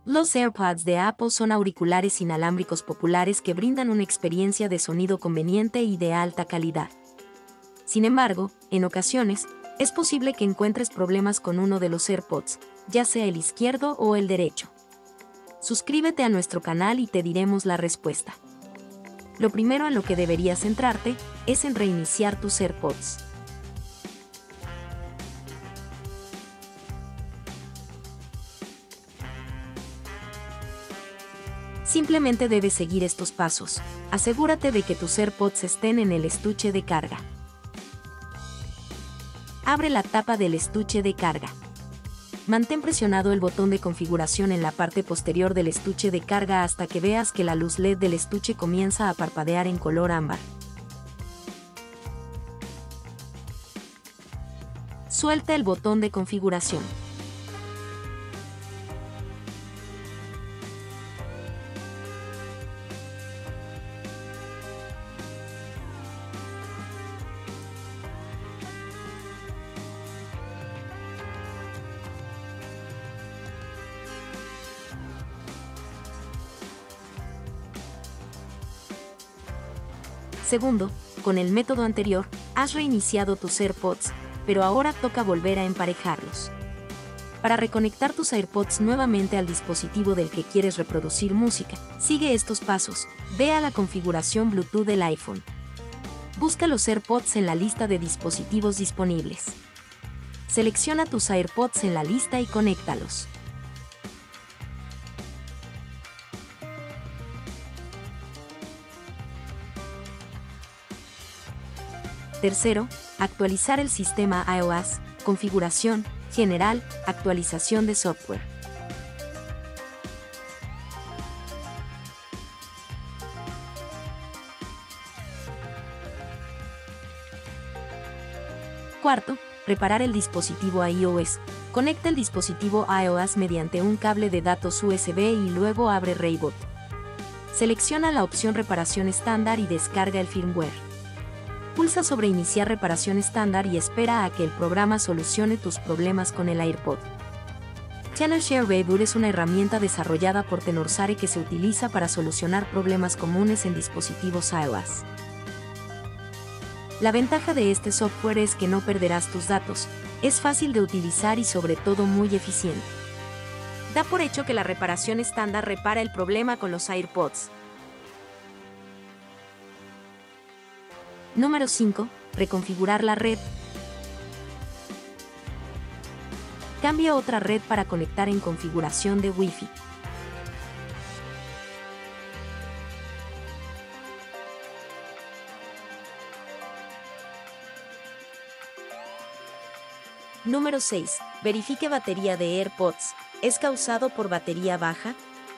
Los AirPods de Apple son auriculares inalámbricos populares que brindan una experiencia de sonido conveniente y de alta calidad. Sin embargo, en ocasiones, es posible que encuentres problemas con uno de los AirPods, ya sea el izquierdo o el derecho. Suscríbete a nuestro canal y te diremos la respuesta. Lo primero en lo que deberías centrarte es en reiniciar tus AirPods. Simplemente debes seguir estos pasos. Asegúrate de que tus AirPods estén en el estuche de carga. Abre la tapa del estuche de carga. Mantén presionado el botón de configuración en la parte posterior del estuche de carga hasta que veas que la luz LED del estuche comienza a parpadear en color ámbar. Suelta el botón de configuración. Segundo, con el método anterior, has reiniciado tus AirPods, pero ahora toca volver a emparejarlos. Para reconectar tus AirPods nuevamente al dispositivo del que quieres reproducir música, sigue estos pasos. Ve a la configuración Bluetooth del iPhone. Busca los AirPods en la lista de dispositivos disponibles. Selecciona tus AirPods en la lista y conéctalos. Tercero, actualizar el sistema iOS, configuración, general, actualización de software. Cuarto, reparar el dispositivo iOS. Conecta el dispositivo iOS mediante un cable de datos USB y luego abre Reboot. Selecciona la opción Reparación estándar y descarga el firmware. Pulsa sobre Iniciar reparación estándar y espera a que el programa solucione tus problemas con el AirPod. TenorShare Reboot es una herramienta desarrollada por Tenorsare que se utiliza para solucionar problemas comunes en dispositivos iOS. La ventaja de este software es que no perderás tus datos, es fácil de utilizar y sobre todo muy eficiente. Da por hecho que la reparación estándar repara el problema con los AirPods. Número 5. Reconfigurar la red. Cambia otra red para conectar en configuración de Wi-Fi. Número 6. Verifique batería de AirPods. ¿Es causado por batería baja?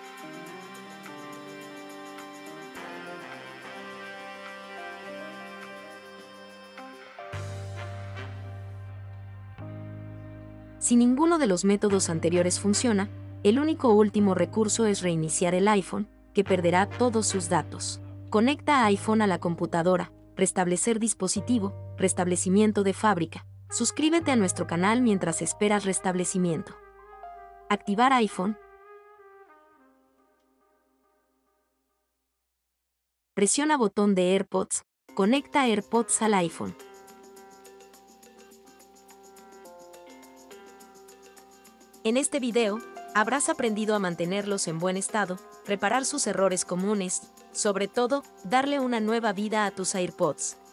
Si ninguno de los métodos anteriores funciona, el último recurso es reiniciar el iPhone, que perderá todos sus datos. Conecta iPhone a la computadora, restablecer dispositivo, restablecimiento de fábrica. Suscríbete a nuestro canal mientras esperas restablecimiento. Activar iPhone. Presiona botón de AirPods. Conecta AirPods al iPhone. En este video, habrás aprendido a mantenerlos en buen estado, reparar sus errores comunes, sobre todo, darle una nueva vida a tus AirPods.